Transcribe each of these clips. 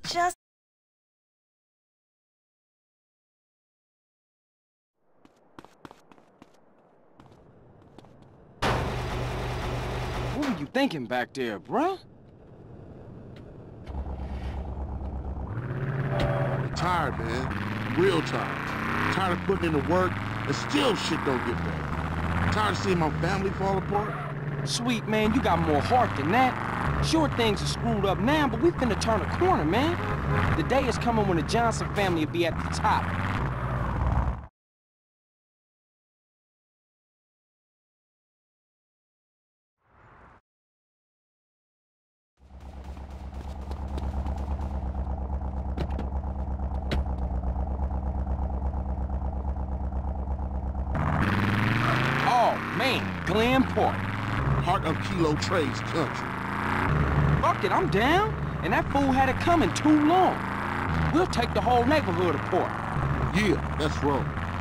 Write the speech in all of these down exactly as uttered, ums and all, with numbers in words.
Just... What were you thinking back there, bruh? Tired, man. Real tired. Tired of putting in the work and still shit don't get better. Tired of seeing my family fall apart. Sweet, man, you got more heart than that. Sure, things are screwed up now, but we finna turn a corner, man. The day is coming when the Johnson family will be at the top. Oh, man, Glen Park. Heart of Kilo Trades country. Fuck it, I'm down. And that fool had it coming too long. We'll take the whole neighborhood apart. Yeah, let's roll.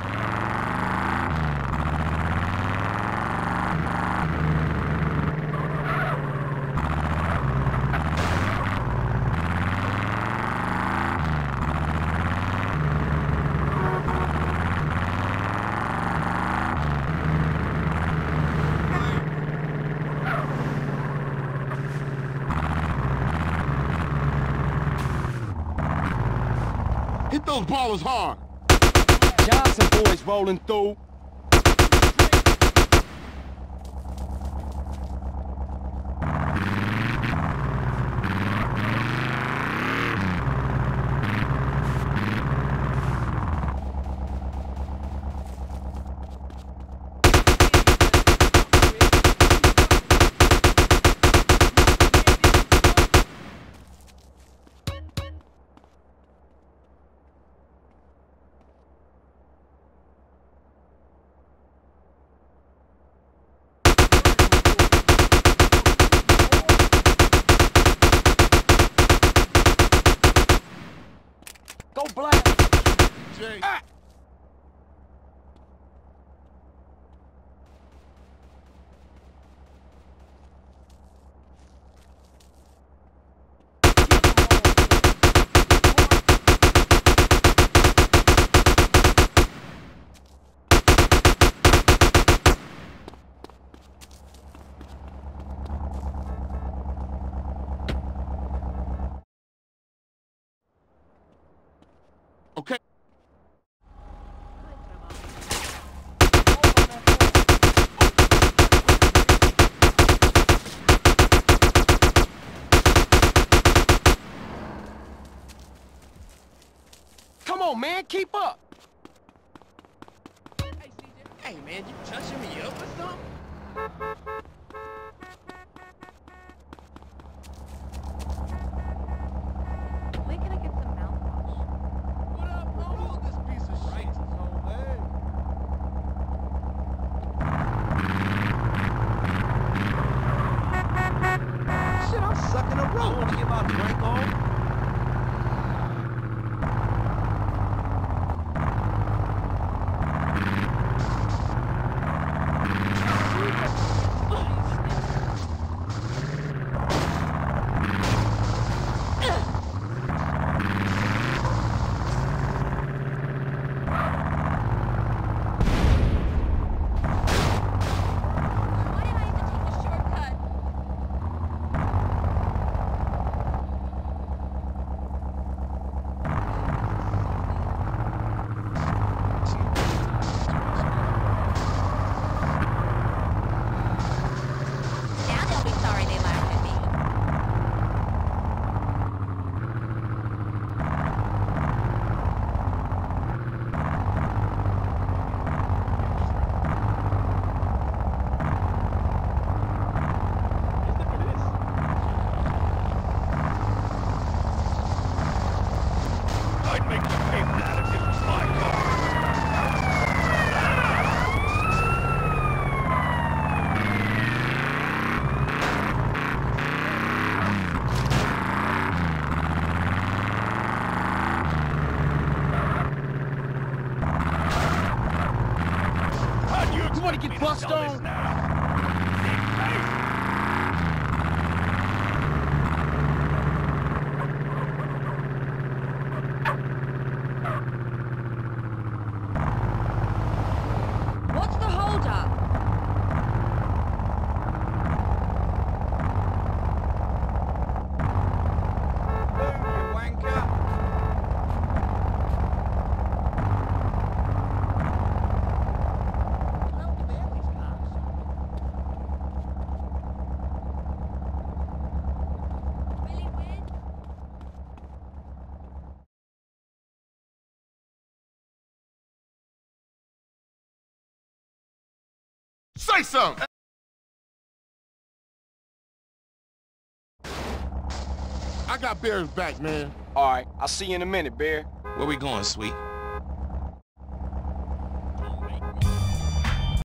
Hit those ballers hard. Johnson boys rolling through. Go black. Jay. Ah. Okay. Come on, man, keep up. Hey, C J. Hey, man, you touching me up or something? We gotta get some mouthwash. What up, bro? Hold this piece of shit. Shit, I'm sucking a rope. Want to give out Franco? Why did I have to take a shortcut? Now they'll be sorry they laughed at me. I'd make the payment out if it was my car. How do you You wanna expect get me to bust sell this on? now? Say something! I got Bear's back, man. All right, I'll see you in a minute, Bear. Where we going, sweet?